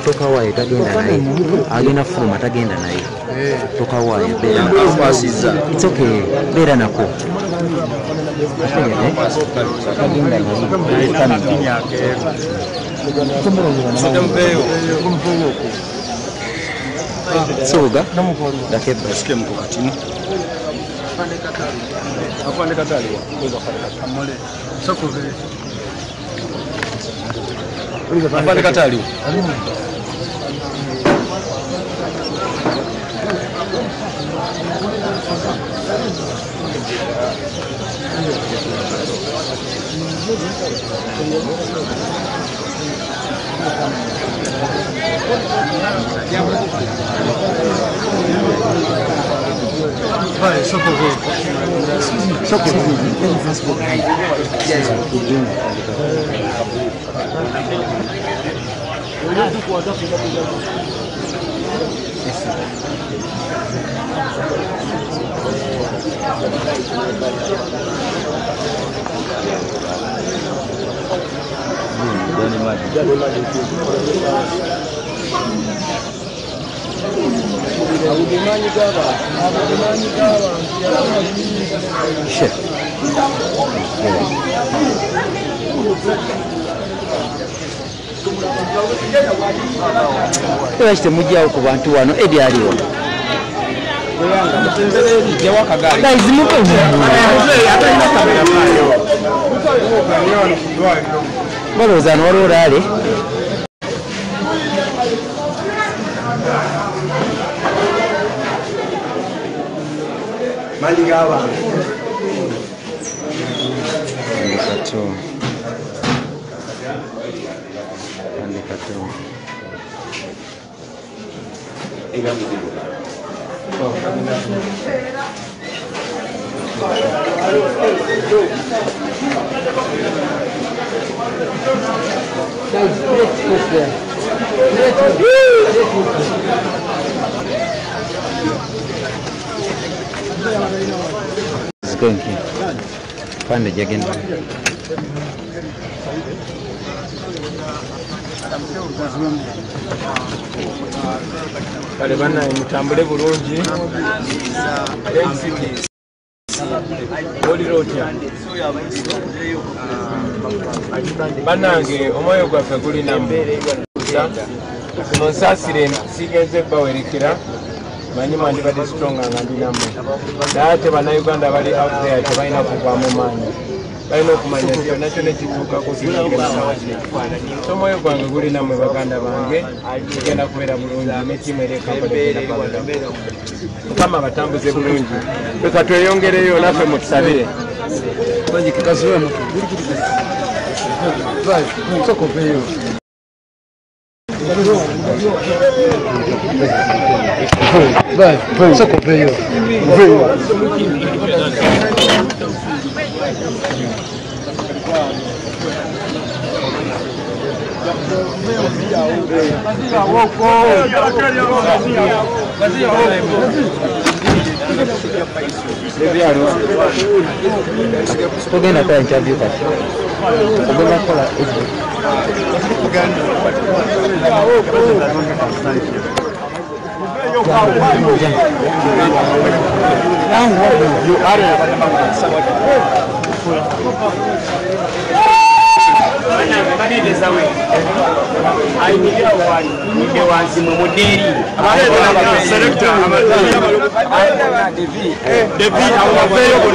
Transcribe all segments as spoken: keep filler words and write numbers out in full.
tokawaye tagenda naye agenda fuluma tagenda naye tokawaye beera akwasizza it's okay beera nako tagenda naye soga dakeba sikia mko katini afande katali kuweza kufanya amole soko vile afande katali Vai, só por ver. Só por ver. Ele faz por aí. Lwaki temujjawo ku bantu wano edi aliwo balowooza ano waliwo laale Mali g'abantu andikato andikato Zigonki pande jagenda kale bana mutambule bulungi N C T Body road banange omwoyo gwaffe gulina kuno nsaasire sigenze bawerekera manyi mandibadde sitonga nga ndinamu naye ate bannayuganda bali out there tebalina kuvaamu maanyi balina okumanya nti kyonna kyonna ekituukako so omwoyo gwange gulinammwe baganda bange kigenda kubeera bulungi netiimu erekampala mukama batambuze bulungi leka tweyongereyo naffe mutusabire Vai, vai, só comprei eu. Veio. tugenda kola interview kati tugenda kola I need a one. They want to move daily. Selector, the beat, our available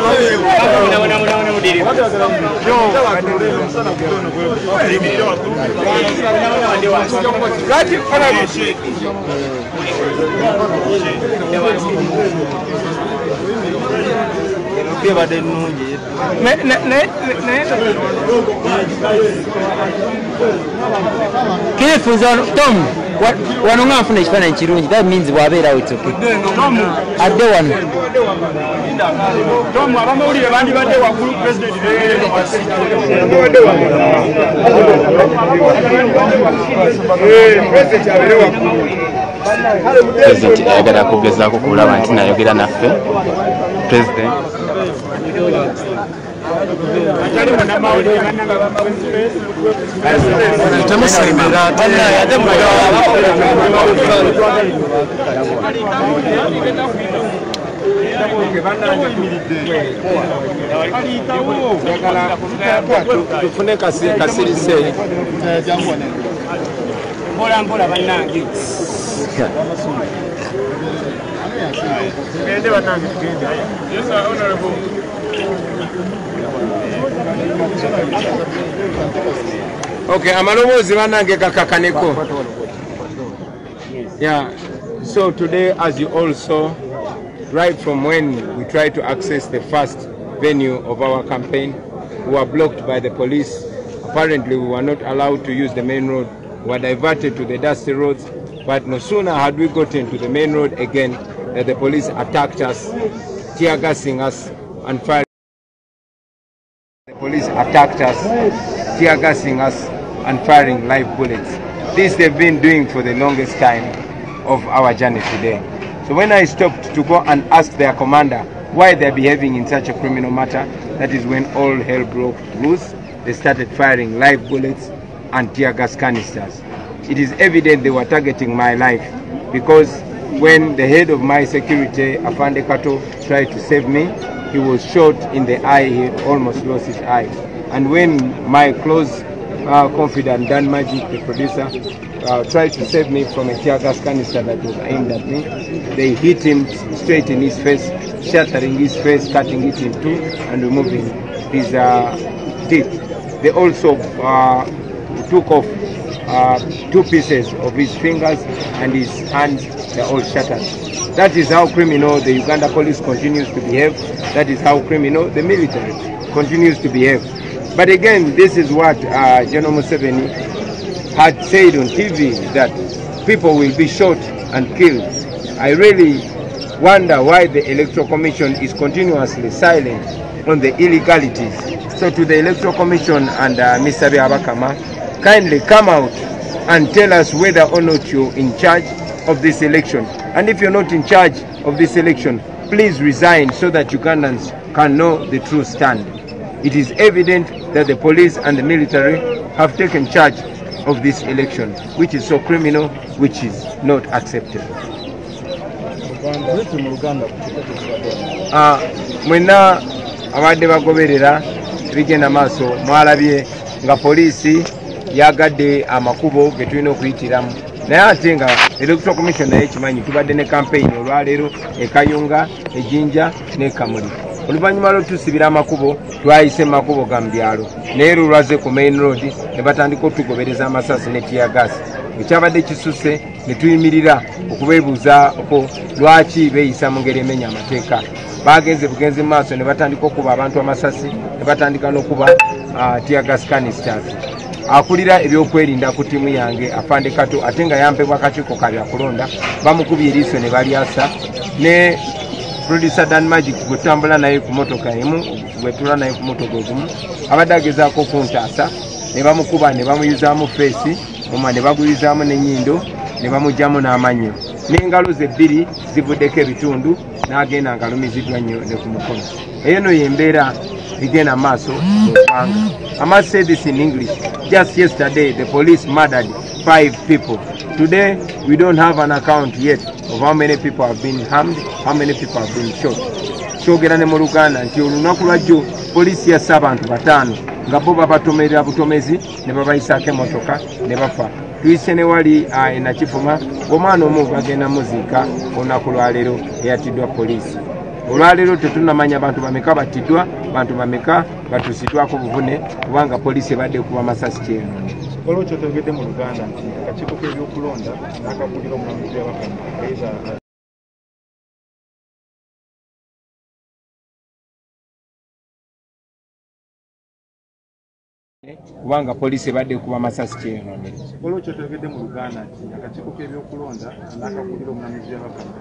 kifunza Tom wano nga nfuna ekifaananyi kirungi that means bw'abeerawo it's okay adde wano Tom abamawulire bandibadde waggulu president President ayagala kugezaako kulaba nti nayogera naffe President tufune kasirise mpola mpola bannange gende bannange tugende. Yes, sir, honorable. Okay, amaloboozi bannange gakakaneko. Yeah, so today, as you all saw, right from when we tried to access the first venue of our campaign, we were blocked by the police. Apparently, we were not allowed to use the main road. We were diverted to the dusty roads. But no sooner had we gotten to the main road again, that the police attacked us, tear gassing us, and firing. The police attacked us, tear gassing us, and firing live bullets. This they've been doing for the longest time of our journey today. So when I stopped to go and ask their commander why they're behaving in such a criminal matter, that is when all hell broke loose. They started firing live bullets and tear gas canisters. It is evident they were targeting my life, because when the head of my security, Afande Kato, tried to save me, he was shot in the eye. He almost lost his eye. And when my close uh, confidant Dan Magic, the producer, uh, tried to save me from a tear gas canister that was aimed at me, they hit him straight in his face, shattering his face, cutting it in two, and removing his uh, teeth. They also uh, took off uh, two pieces of his fingers and his hands. They're all shattered. That is how criminal the Uganda police continues to behave. That is how criminal the military continues to behave. But again, this is what uh, General Museveni had said on T V, that people will be shot and killed. I really wonder why the Electoral Commission is continuously silent on the illegalities. So to the Electoral Commission and uh, Mister Byabakama, kindly come out and tell us whether or not you're in charge of this election. And if you're not in charge of this election, please resign so that Ugandans can know the true stand. It is evident that the police and the military have taken charge of this election, which is so criminal, which is not acceptable. Uh, mwena abadde bagoberera bigenda maaso mwalabye nga poliisi yagadde amakubo ge tulina okuyitiramu, naye ate nga Electoral Commission naye kimanyi tubadde ne campaign olwaleero e Kayunga, e Jinja ne Kamuli. Oluvannyuma lw'otusibira amakubo twayise mu makubo ga mu byalo, naye lulwaze ku main road ne batandika otugobereza amasasi ne tear gas. Ekyabadde kisuse ne tuyimirira okubeebuuzaako lwaki beeyisa mu ngeri emenya amateeka. Bagenze bugenze mu maaso ne batandika okuba abantu amasasi, ne batandika n'okuba uh, tear gas canisters. Akulira ebyokwerinda ku tiimu yange Afande Kato, ate nga yampebwa akakiiko ka byakulonda, bamukubye eriiso ne balyasa, ne producer Dan Magic gwe tutambula naye ku motoka emu, gwe tula naye ku motoka ogumu, abadde agezaako okuntaasa, ne bamukuba ne bamuyuzaamu feesi, muma ne baguyuzaamu n'ennyindo, ne bamugyamu n'amannyo, n'engalo ze bbiri zivuddeko ebitundu, n'agenda ng'alumiziddwa nnyo ne ku mukono. Eyo no y'embeera igenda maaso mu ggwanga. I must say this in English. Just yesterday, the police murdered five people. Today, we don't have an account yet of how many people have been harmed, how many people have been shot. Kyogera ne mu Luganda nti olunaku lwajjo poliisi yasse abantu bataano nga bo babatomerera butomezi ne babayisaako emmotoka ne bafa. Tuyise ne wali uh, e Nakifuma, omwana omu bagenda muziika olunaku lwaleero eyatiddwa poliisi. Olwaleero tetunnamanya bantu bameka battiddwa, bantu bameka batuusiddwako buvune kubanga poliisi ebadde ekuba masasi kyeyonoonye. Olwo kyotegedde mu Luganda nti akakiiko k'ebyokulonda n'akakulira omulamuzi w'Abakama kubanga poliisi ebadde ekuba masasi kyeyonoonye. Olwo kyotegedde mu Luganda nti akakiiko k'ebyokulonda n'akakulira omulamuzi w'Abakama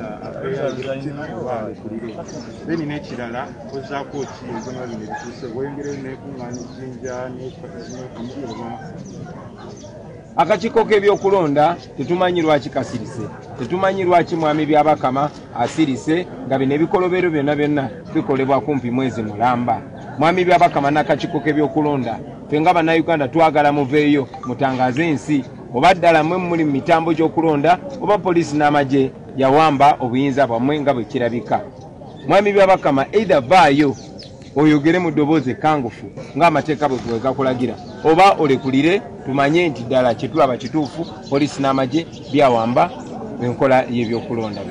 then n'ekirala ozzaako ki ebigoma bino ebituuse bwengere n'ekuŋŋaanya Jinja n'ekamuliro. Akakiiko k'ebyokulonda tetumanyi lwaki kasirise, tetumanyi lwaki mwami Byabakama asirise nga bino ebikolobero byonna byonna bikolebwa kumpi mwezi mulamba. mwami Byabakama n'akakiiko k'ebyokulonda ffe nga bannayuganda twagala muveeyo mutangaze ensi oba ddala mwe muli mu mitambo gy'okulonda oba poliisi n'amagye yawamba obuyinza bwammwe nga bwe kirabika. Mwami Byabakama either vaayo oyogere mu ddoboozi ekkangufu ng'amateeka bwe gakulagira oba olekulire tumanye nti ddala kye tulaba kituufu poliisi n'amagye byawamba enkola y'ebyokulonda.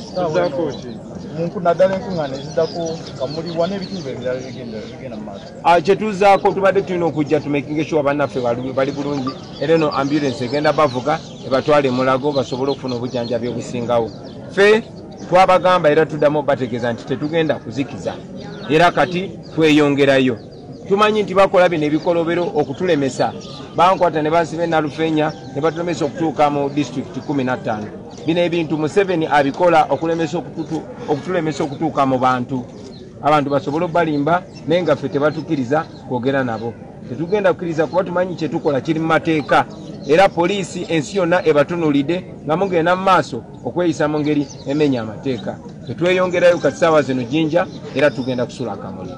Kye tuzaako tubadde tulina okujja tumekinge sure bannaffe bali bulungi era eno ambulance egenda bavuga ebatwale e Mulago basobole okufuna obujjanjabi obusingawo. Ffe twabagamba era tuddamu bategeeza nti tetugenda kuzikiza era kati tweyongerayo. Tumanyi nti bakola bino ebikolobero okutulemesa bankwata ne bansiba e Nalufenya ne batulemesa okutuuka mu district kumi na ttaano. Bino ebintu Museveni abikola okulemesa okutulemesa okutuuka mu bantu abantu basobole okubalimba naye nga ffe tebatukiriza kwogera nabo. Tetugenda kukkiriza kuba tumanyi kye tukola kiri mu mateeka era poliisi ensi yonna ebatunulidde nga mugenda mu maaso okweyisa mu ngeri emenya amateeka. Tetweyongerayo kati ssaawa zino Jinja era tugenda kusula akamuli.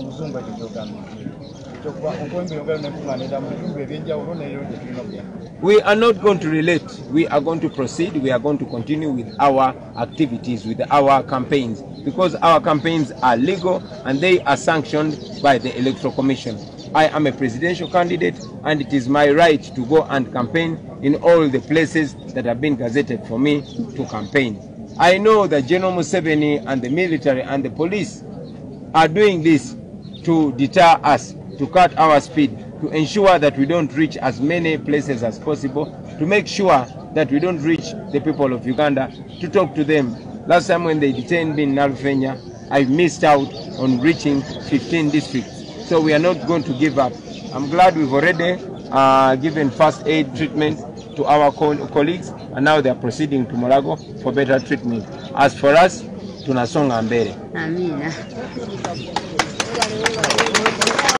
We are not going to relate. We are going to proceed. We are going to continue with our activities, with our campaigns, because our campaigns are legal and they are sanctioned by the Electoral Commission. I am a presidential candidate and it is my right to go and campaign in all the places that have been gazetted for me to campaign. I know that General Museveni and the military and the police are doing this to deter us, to cut our speed, to ensure that we don't reach as many places as possible, to make sure that we don't reach the people of Uganda, to talk to them. Last time when they detained me in Nalufenya, I missed out on reaching fifteen districts. So we are not going to give up. I'm glad we've already uh, given first aid treatment to our co colleagues and now they are proceeding to Mulago for better treatment. As for us, tunasonga mbele. Amina.